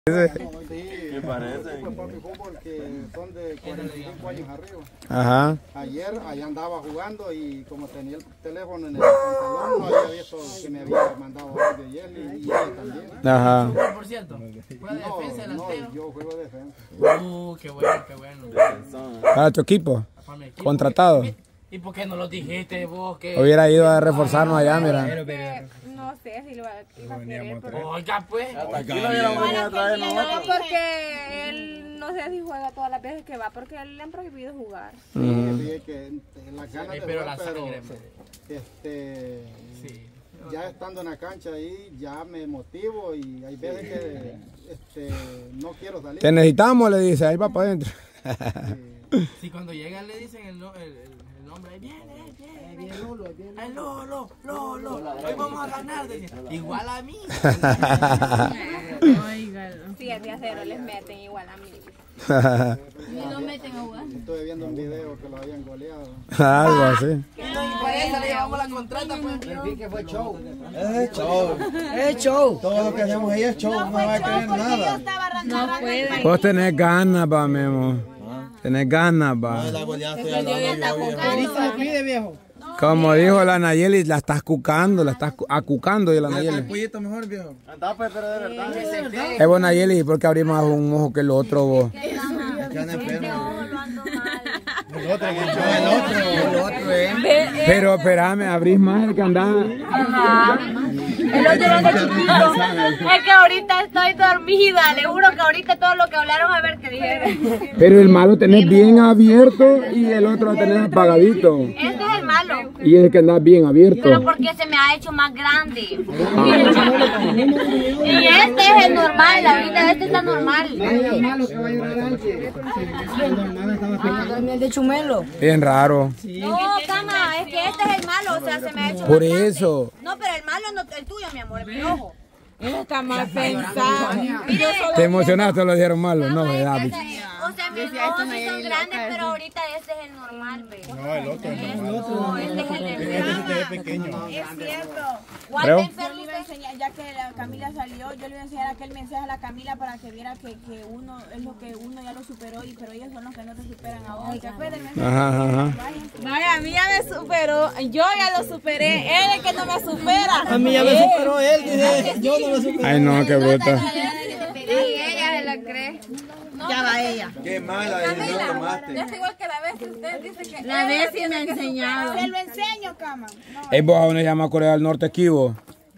Sí, me parece. Papi fútbol que son de 45 años arriba. Ajá. Ayer allá andaba jugando y como tenía el teléfono en el pantalón, no había visto que me había mandado audio y él y ella también. Ajá. Por cierto, ¿juega defensa delantero? No, yo juego defensa. Qué bueno, qué bueno. Para tu equipo. Para mi equipo. Contratado. ¿Y por qué no lo dijiste vos? Que... Hubiera ido a reforzarnos allá, mira. No sé si lo iba a querer. Oiga, pues. Aquí lo hubieran venido a traer No, nosotros. porque él no sé si juega todas las veces que va, porque él le han prohibido jugar. Sí, que las ganas de pero jugar, la pero sangre, sí. ya estando en la cancha ahí ya me motivo y hay veces que no quiero salir. Te necesitamos, le dice, ahí va para adentro. Si cuando llegan le dicen el nombre, ahí viene. Ay, Lolo, hoy vamos a ganar. Igual a mí. Sí, el día cero les meten igual a mí. Ni lo meten a jugar. Estoy viendo un video que lo habían goleado. Algo así. Por eso le llevamos la contrata, pues. que fue show. Es show. Es show. Todo lo que hacemos ahí es show. No va a creer nada. No puede. Vos tenés ganas, va, mi amor. Tenés ganas, va. La goleada estoy hablando. Como dijo la Nayeli, la estás cucando, la estás acucando, y la Nayeli. pollito mejor, viejo. Anda, pues, pero de verdad. Es vos, Nayeli, porque abrimos más un ojo que el otro, vos. Que anda enfermo. El otro, Pero espérame, abrís más el que andaba. El otro anda chiquito. Es que ahorita estoy dormida. Le juro que ahorita todo lo que hablaron, a ver qué dijeron. Pero el malo tenés bien abierto y el otro lo tenés apagadito. Este es el malo. Y es el que andás bien abierto. Pero porque se me ha hecho más grande. Y este es el normal. Ahorita este está normal. Bien raro. No, cama, es que este es el malo. O sea, se me ha hecho Por más grande. eso. No, pero el malo no, el tuyo, mi amor, es mi ojo. Está mal pensado. Te emocionaste, lo dijeron malo. No, ¿verdad? O sea, mis ojos sí son grandes, pero ahorita este es el normal, ¿ves? No, el otro. No, este es el Este se ve pequeño. Es cierto. Creo. Yo le iba a enseñar, ya que la Camila salió, yo le iba a enseñar aquel mensaje a la Camila para que viera que uno es lo que uno ya lo superó, pero ellos son los que no te superan a vos. ¿Te acuerdas del mensaje? Ajá. Vaya, a mí ya me superó, yo ya lo superé, él es el que no me supera. A mí ya me superó él, dice. Yo no lo superé. Ay, no, qué bruta. Y ella se la cree. Ya va ella. Qué mala decisión tomaste. Ya es igual que la vez que usted dice que... La vez sí me ha enseñado. Se lo enseño, cama. ¿Es vos a dónde llama Corea del Norte Kibo?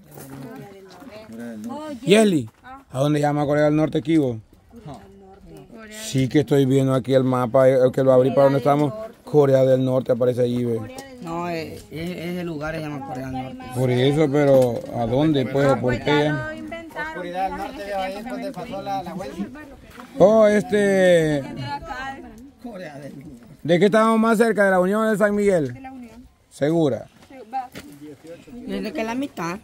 Yeli, ¿a dónde llama Corea del Norte Kibo? Sí, que estoy viendo aquí el mapa, el que lo abrí para donde estamos. Corea del Norte aparece allí, ve. No, ese lugar se llama Corea del Norte. Por eso, pero ¿a dónde, pues, o por qué? Oscuridad del norte, ahí es donde pasó la vuelta. Oh, ¿de qué estábamos más cerca? ¿De la Unión de San Miguel? De la Unión. ¿Segura? Desde que la mitad.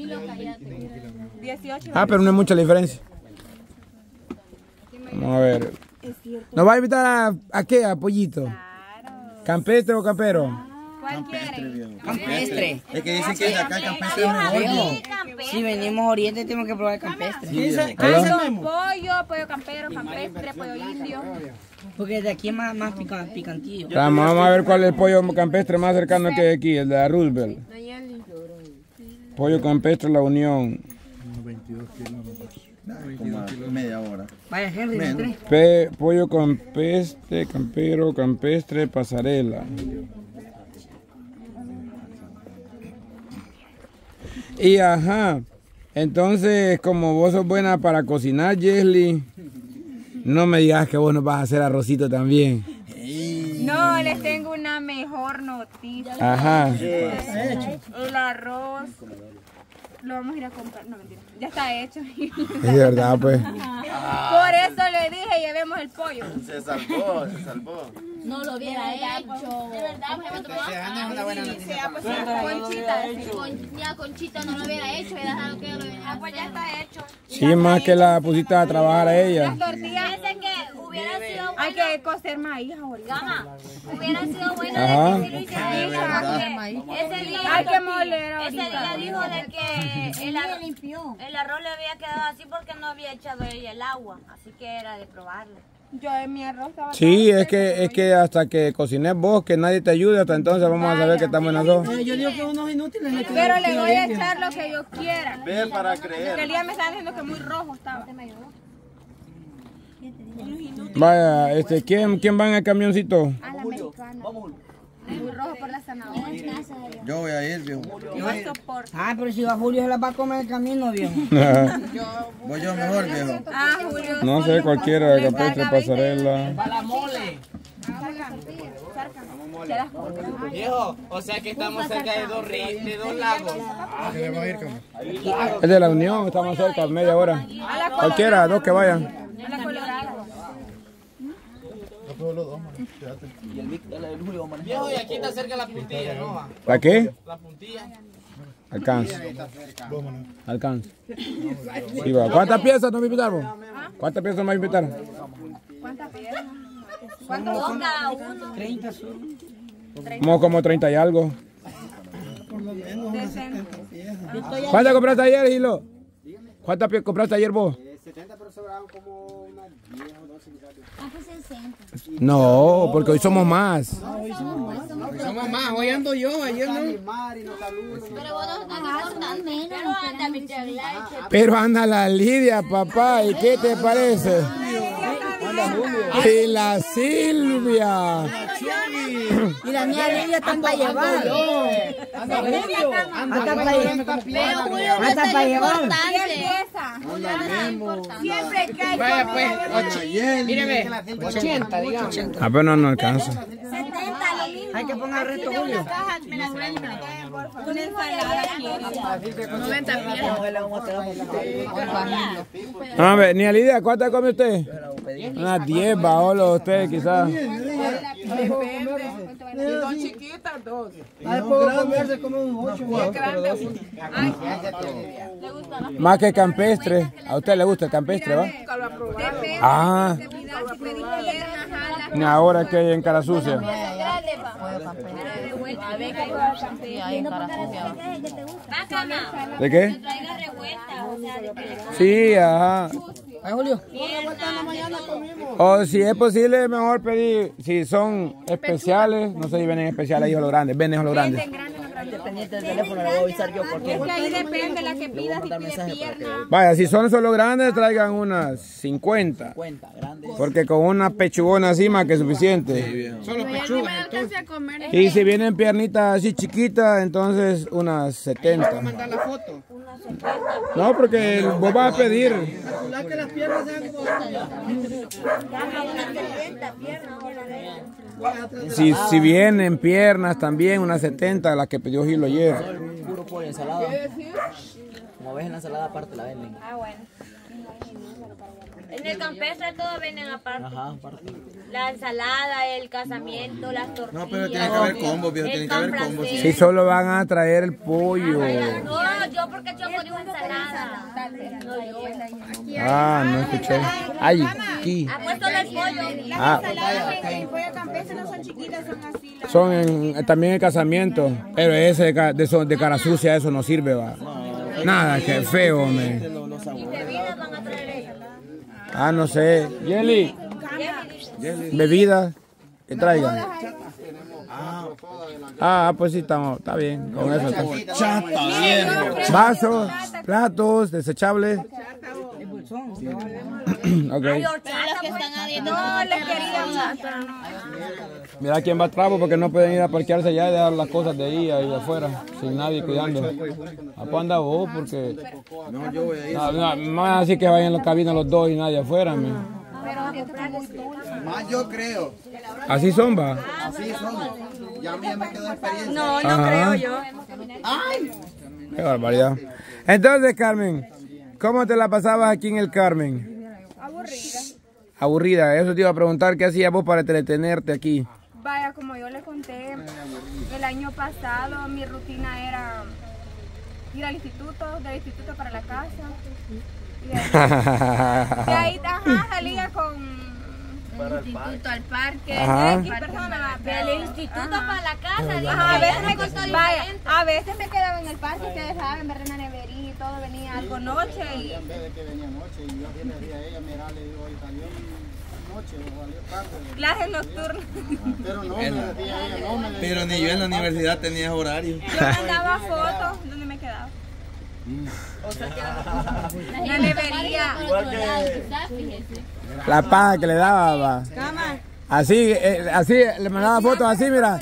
18. Ah, pero no hay mucha diferencia. Vamos a ver. ¿Nos va a invitar a qué? ¿A Pollito? Claro. ¿Campestre o campero? ¿Cuál quieren? Campestre. Es que dicen que de acá el campestre es mejor. Si venimos oriente tenemos que probar campestre. Pollo campero, campestre, pollo indio. Porque de aquí es más picantillo. Vamos a ver cuál es el pollo campestre más cercano que hay aquí, el de la Roosevelt. Pollo campestre La Unión. 22 kilómetros. Media hora. Vaya, Henry, entré. Pollo campestre, campero, campestre, pasarela. Y ajá, entonces como vos sos buena para cocinar, Jesly, no me digas que vos nos vas a hacer arrocito también. No, les tengo una mejor noticia. Ajá. El arroz lo vamos a ir a comprar. No, mentira. Ya está hecho. Es verdad, pues. Por eso le dije, llevemos el pollo. Se salvó. No lo hubiera hecho. De verdad, Conchita no lo hubiera hecho. Era algo que lo hubiera Pues ya está hecho. Sí, más que la pusiste a trabajar a ella. Las tortillas que hubiera sido hay que que coser maíz ahorita. Gama, hubiera sido bueno Ajá. de que si lo hiciera ese día. Hay que moler Ese ahorita. día dijo de que el arroz le había quedado así porque no había echado ella el agua. Así que era de probarlo. Yo en mi arroz estaba... Sí, es que hasta que cocines vos, que nadie te ayude, hasta entonces vamos a saber que estamos en las dos. Yo digo que unos inútiles. Pero le voy a echar lo que yo quiera. Ve para Porque creer. el día me estaba diciendo que muy rojo estaba. Vaya, ¿quién va en el camioncito? A la mexicana. Muy rojo por la zanahoria. Yo voy a ir, viejo. Yo no soporto. Ah, pero si va Julio se la va a comer el camino, viejo. Voy yo mejor, viejo. Ah, Julio. No sé, cualquiera, campestre, pasarela. Para la mole. Viejo, o sea que estamos cerca de dos lagos. Es de la Unión, estamos cerca, media hora. Cualquiera, dos que vayan. A la colorada. Viejo, y aquí está cerca la puntilla, ¿no? Va? ¿La qué? La puntilla. Alcanza. Alcanza. Sí, va. ¿Cuántas piezas nos invitaron? ¿Cuántas piezas nos va a invitar? ¿Cuántas piezas? Dos cada uno. 30 solo. Como 30 y algo. 60. ¿Cuántas compraste ayer, Gilo? ¿Cuántas piezas compraste ayer vos? 70, pero sobraban como unas 10 o 12 quizás. No, porque hoy somos más. Somos más, hoy ando yo, ayer no. Animar y no saludan. Pero vos no estás menos. Pero anda, mi Pero anda la Lidia, papá, ¿y qué te parece? Y la Silvia. Y la mía Lidia está para llevar. Anda para llevar. Anda para llevar. Siempre que hay Vaya pues, míreme, 80, digamos. Ah, pero no alcanza. 70, lo mismo. Hay que poner el resto, Julio. Me la traen y me la traen, por favor. Una ensalada quiero. 90 piezas. A ver, ni a Lidia, ¿cuántas come usted? Unas 10, baolo usted, quizás. Son chiquitas, dos. Ay, puedo comerse como un 8. Más que campestre. ¿A usted le gusta el campestre, va? Ah, ni ahora que hay en cara sucia. ¿De qué? Sí, ajá. Ay, Julio. O si es posible, mejor pedir, si son especiales, no sé si vienen especiales ahí o los grandes, venden los grandes. Dependiente del teléfono, le voy a avisar yo porque. Es que ahí depende la que pidas, si pide pierna. Vaya, si son solo grandes, traigan unas 50. Grandes. Porque con una pechugona así más que suficiente. Solo pechuga. Y si vienen piernitas así chiquitas, entonces unas 70. Mandar la foto. No, porque vos vas a pedir. Que las piernas sean como. Si vienen piernas también, unas 70, las que pidió Gilo ayer. Puro por ensalada. Como ves en la ensalada aparte la venden. Ah, bueno. En el campestre todo venden aparte. Ajá, aparte. La ensalada, el casamiento, las tortillas. No, pero tiene que haber combos, viejo, tiene que haber combos. Si solo van a traer el pollo. No, yo porque Choco dijo ensalada. No, yo. Ah, no escuché. Ay, aquí. Ha puesto el pollo. Ah, El pollo campestre no son chiquitas, son así. son también el casamiento. Pero ese de cara sucia, eso no sirve, va. Nada, que feo, me. Y bebidas van a traer ellos. Ah, no sé. Jelly. Bebidas. Que traigan. Ah, pues sí, está bien. Con eso está. Vasos, platos, desechables. Ok. Hay horchatas que están adentro. No les quería Mira quién va a trabo porque no pueden ir a parquearse allá y dejar las cosas de ahí de afuera, sin nadie cuidando. ¿A cuándo anda vos? Porque No, yo voy a ir. no es así que vayan en la cabina los dos y nadie afuera. Más yo creo. Así son, va. Así somos. Ya a mí ya me quedó experiencia. No, no Ajá. creo yo. Qué barbaridad. Entonces, Carmen, ¿cómo te la pasabas aquí en el Carmen? Aburrida. Aburrida. Eso te iba a preguntar, ¿qué hacías vos para entretenerte aquí? Vaya, como yo les conté, el año pasado mi rutina era ir al instituto, del instituto para la casa. Y de ahí, ajá, salía con instituto al parque, Ajá. del instituto para la casa. Ajá, a veces me quedaba en el parque, ustedes saben, ver en la nevería y todo, venía algo noche y... En vez de que venía noche, y yo así le decía a ella, mira, le digo, hoy salió noche o salió tarde. Clases nocturnas. Pero no, me decía ella, no, me decía. Pero ni yo en la universidad tenía horario. Yo mandaba fotos, ¿dónde me quedaba? O sea que La nevería. La paja que le daba, va. Cama. Así, así, le mandaba fotos así, mira.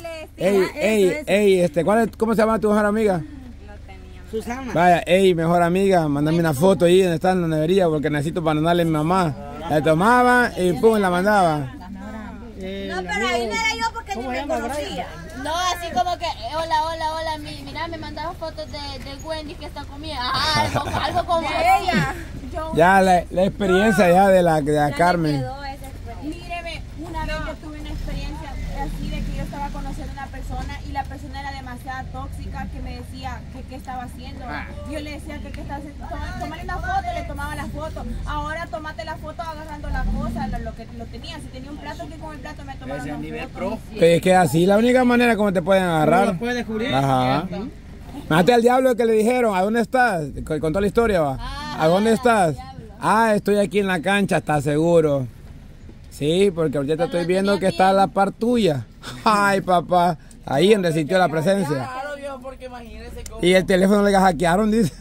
¿Cómo se llama tu mejor amiga? Susana. Vaya, mejor amiga, mándame una foto ahí donde está en la nevería porque necesito para mandarle a mi mamá. La tomaba y pum, la mandaba. No, pero ahí no era yo porque ni me conocía. No, así como que, hola, mira, me mandaba fotos de Wendy que está comiendo. Ajá, algo como ella. Ya la experiencia ya de la Carmen. Míreme, una vez yo tuve una experiencia así de que yo estaba conociendo a una persona y la persona era demasiado tóxica que me decía que qué estaba haciendo. Yo le decía que qué estaba haciendo. Tómale una foto, le tomaba la foto. Ahora tómate la foto agarrando la cosa, lo que lo tenía. Si tenía un plato, que con el plato me tomaba una foto. Es que así la única manera como te pueden agarrar. Puedes descubrir. Ajá. Mate al diablo que le dijeron, ¿a dónde estás? Contó la historia, va. ¿A dónde estás? Estoy aquí en la cancha, ¿estás seguro? Sí, porque ahorita estoy viendo que está a la par tuya. Ay, papá, ahí donde sintió la presencia. Claro, viejo, porque imagínese cómo. Y el teléfono le hackearon, dice.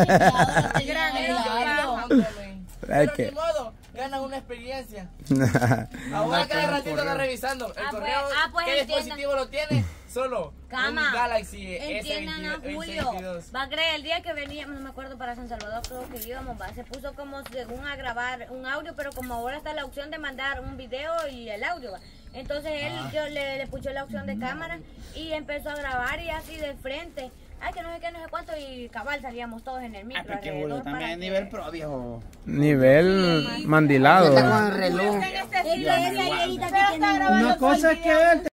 Pero ni modo, ganan una experiencia. Ahora cada ratito anda revisando el correo. Pues ¿Qué dispositivo lo tiene? Solo un Galaxy Entiendan a Julio. Va a creer el día que veníamos, no me acuerdo, para San Salvador, creo que íbamos, se puso como según a grabar un audio, pero como ahora está la opción de mandar un video y el audio, entonces yo le puso la opción de cámara y empezó a grabar y así de frente. Ay, que no sé qué, no sé cuánto, y cabal salíamos todos en el micro. Porque Julio también es nivel pro, viejo. Nivel mandilado. Con el reloj. Una cosa es que él